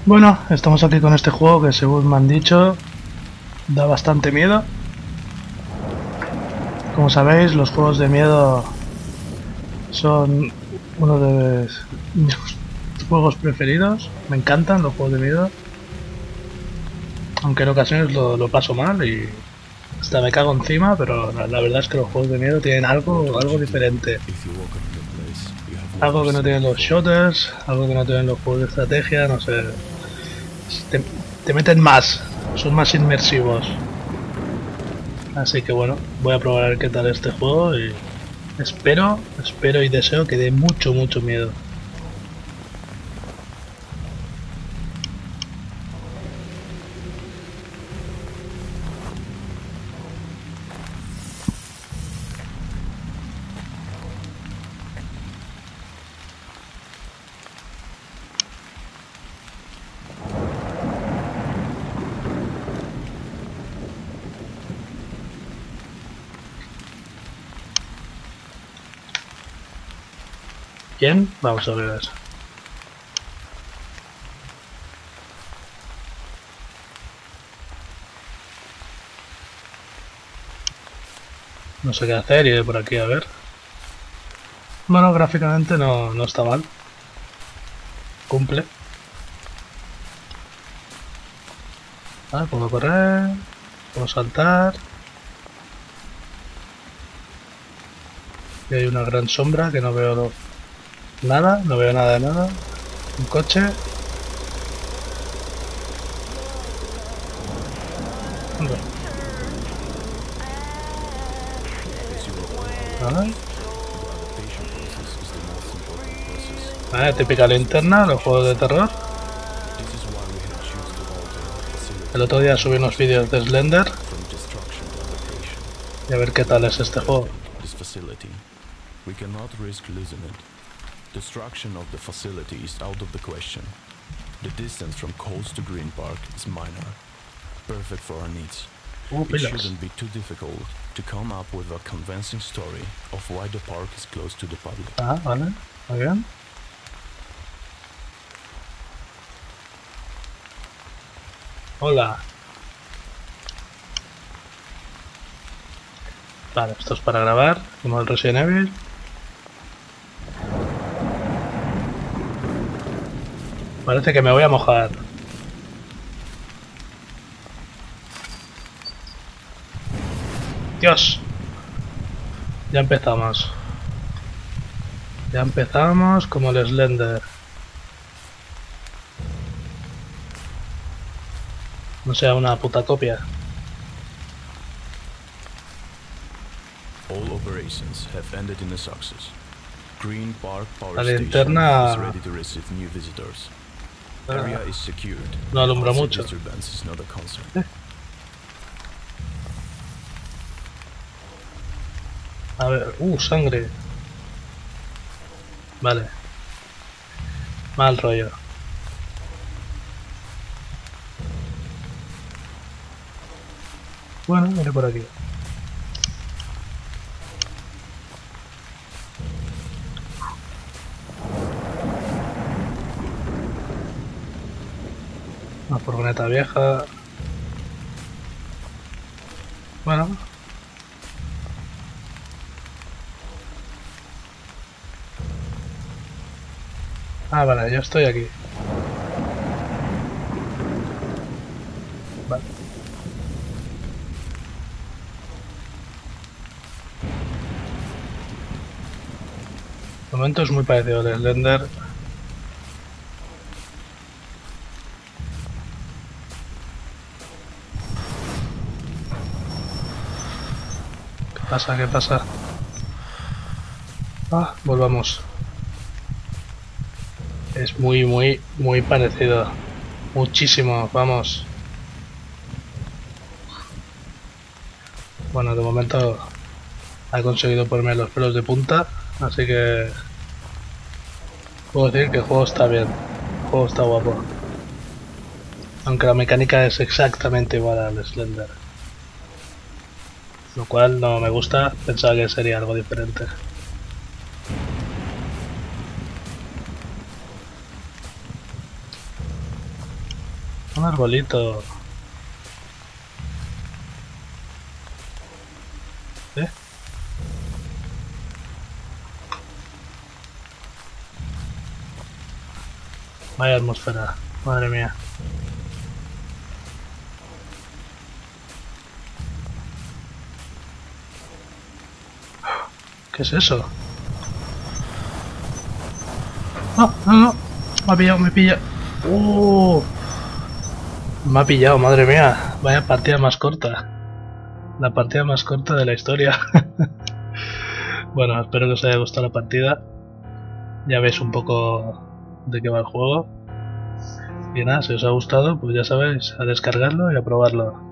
Bueno, estamos aquí con este juego que, según me han dicho, da bastante miedo. Como sabéis, los juegos de miedo son uno de mis juegos preferidos. Me encantan los juegos de miedo, aunque en ocasiones lo paso mal y hasta me cago encima, pero la verdad es que los juegos de miedo tienen algo diferente. Algo que no tienen los shooters, algo que no tienen los juegos de estrategia, no sé. Te meten más, son más inmersivos. Así que bueno, voy a probar a ver qué tal este juego y espero y deseo que dé mucho miedo. ¿Quién? Vamos a ver eso. No sé qué hacer, iré por aquí a ver. Bueno, gráficamente no está mal. Cumple. Vale, puedo correr, puedo saltar. Y hay una gran sombra que no veo nada, no veo nada de nada. Un coche. Vale. Vale, típica linterna, los juegos de terror. El otro día subí unos vídeos de Slender y a ver qué tal es este juego. We cannot risk losing it. Destruction of the facility is out of the question. The distance from Coles to Green Park is minor, perfect for our needs. It shouldn't be too difficult to come up with a convincing story of why the park is closed to the public. Ah, vale, muy bien. Hola. Vale, esto es para grabar, como el Resident Evil. Parece que me voy a mojar. Dios. Ya empezamos. Ya empezamos como el Slender. No sea una puta copia. All operations have ended in a success. Green Park Power La Station linterna is ready to receive new visitors. Area is secured. no alumbra mucho. Disturbance is not a concern. A ver, sangre. Vale. Mal rollo. Bueno, iré por aquí. Una furgoneta vieja. Bueno. Ah, vale, yo estoy aquí. Vale. De momento es muy parecido al Slender. ¿Qué pasa? ¿Qué pasa? Ah, volvamos. Es muy parecido. Muchísimo, vamos. Bueno, de momento ha conseguido ponerme los pelos de punta, así que puedo decir que el juego está bien. El juego está guapo. Aunque la mecánica es exactamente igual al Slender. Lo cual no me gusta, pensaba que sería algo diferente. Un arbolito. ¿Eh? Vaya atmósfera, madre mía. ¿Qué es eso? ¡No, no, no! Me ha pillado, me pilla. Me ha pillado, madre mía. Vaya partida más corta. La partida más corta de la historia. Bueno, espero que os haya gustado la partida. Ya veis un poco de qué va el juego. Y nada, si os ha gustado, pues ya sabéis, a descargarlo y a probarlo.